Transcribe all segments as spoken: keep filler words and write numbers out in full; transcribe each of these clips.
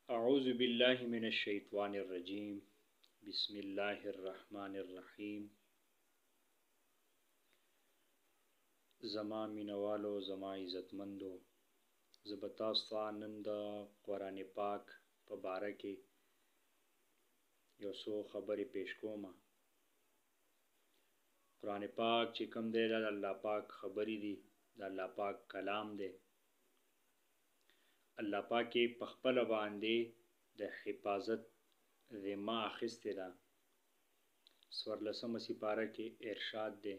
أعوذ بالله من الشيطان الرجيم بسم الله الرحمن الرحيم. زما مینوالو، زما عزتمندو، زه به تاسو ته نن د قرآن پاک په باره کې یو څو خبرې پیش کوم. قرآن پاک چې کوم دی د الله پاک خبرې دي، د الله پاک کلام دی. الله پاک په خپل باندې د حفاظت ذمه اخیستې ده. څوارلسمه سپاره کې ارشاد دی: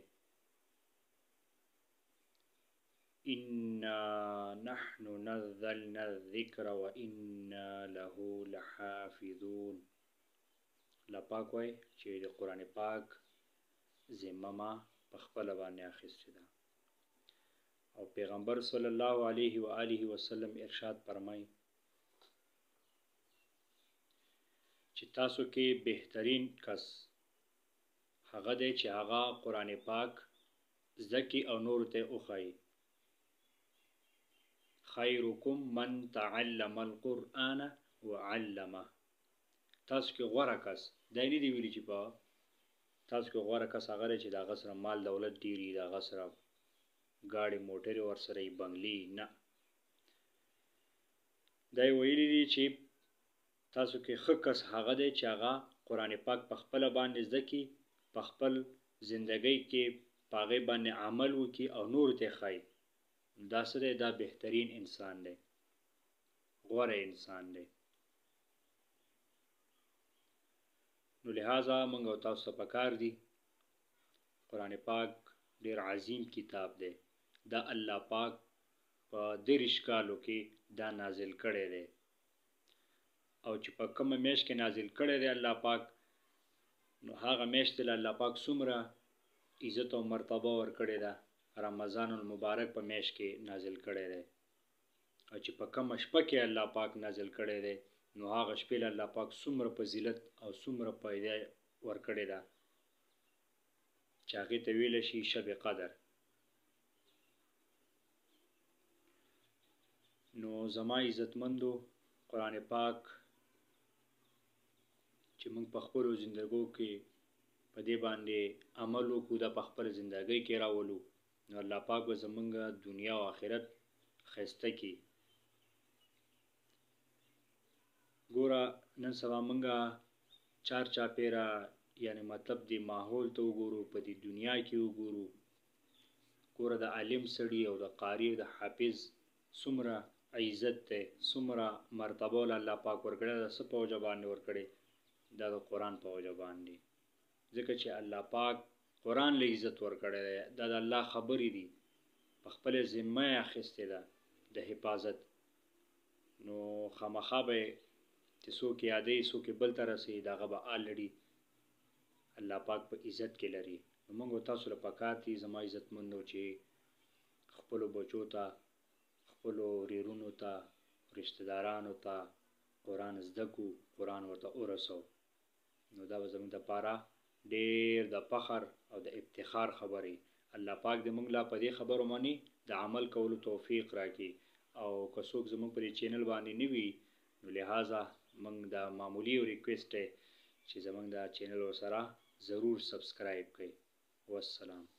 انا نحن نزلنا الذکر وانا له لحافظون. الله پاک وایي چې د قرآن پاک ذمه ما په خپل باندې اخیستې ده. او پیغمبر صلی الله علیه و آله وسلم ارشاد فرمایي چې تاسو کې بهترین کس هغه دی چې هغه قرآن پاک زکی او نور ته وښایي. خیرکم من تعلم القرآن وعلمه. تاسو کې غوره کس دا نه دی ویلي چې په تاسو کې غوره کس هغه دی چې د هغه سره مال دولت ډېري، د هغه سره ګاډي موټرې ورسره یې بنګلې. نه، دا یې ویلي دي چې تاسو کې ښه کس هغه دی چې هغه قرآن پاک په خپله باندې زده کړي، په خپل زندګۍ کې په هغې باندې عمل وکړي او نورو ته یې ښایي. دا څه دی؟ دا بهترین انسان دی، غوره انسان دی. نو لہذا موږ او تاسو ته پکار دي، قرآن پاک ډېر عظیم کتاب دی. دا الله پاک په دېرش کالو کې دا نازل کړی دی. او چې په کومه میاشت کې نازل کړی دی الله پاک، نو هغه میاشت له الله پاک څومره عزت او مرتبه ورکړې ده. رمضان المبارک په میاشت کې نازل کړی دی. او چې په کومه شپه کې الله پاک نازل کړی دی، نو هغه شپې له الله پاک څومره فضیلت او څومره فایده ورکړې ده چې هغې ته ویلی شي شب قدر. نو زما عزتمندو، قرآن پاک چې موږ په خپلو زندګو کې په دې باندې عمل وکړو، دا په خپل زندګۍ کې راولو، نو الله پاک به زمونږ دنیا او آخرت ښایسته کړي. ګوره نن سبا موږ چار چاپېره یعنې مطلب دې ماحول ته وګورو، په دې دنیا کې وګورو. ګوره د عالم سړي او د قاري او د حافظ څومره عزت دی، څومره مرتبه له الله پاک ورکړې ده. څه په وجه باندې ورکړې؟ دا د قرآن په وجه باندې. ځکه چې الله پاک قرآن له عزت ورکړی دی. دا د الله خبرې دي، په خپله ذمه یې اخیستې ده د حفاظت. نو خامخا به یې چې څوک یادوي، څوک یې بل ته رسوي، د هغه به آلرډي الله پاک په عزت کې لري. نو موږ تاسو له پکار دي زما عزتمندو چې خپلو بچو ته، خپلو ورېرونو ته، رشته دارانو ته قرآن زده کړو، قرآن ورته ورسوو. نو دا به زموږ دپاره ډېر د فخر او د افتخار خبرې. الله پاک دې موږ لا په دې خبرو باندې د عمل کولو توفیق راکړي. او که څوک زموږ په دې چینل باندې نه وي، نو لہذا موږ دا معمولي یو ریکویسټ دی چې زموږ دا چینل ورسره ضرور سبسکرایب کړئ. والسلام.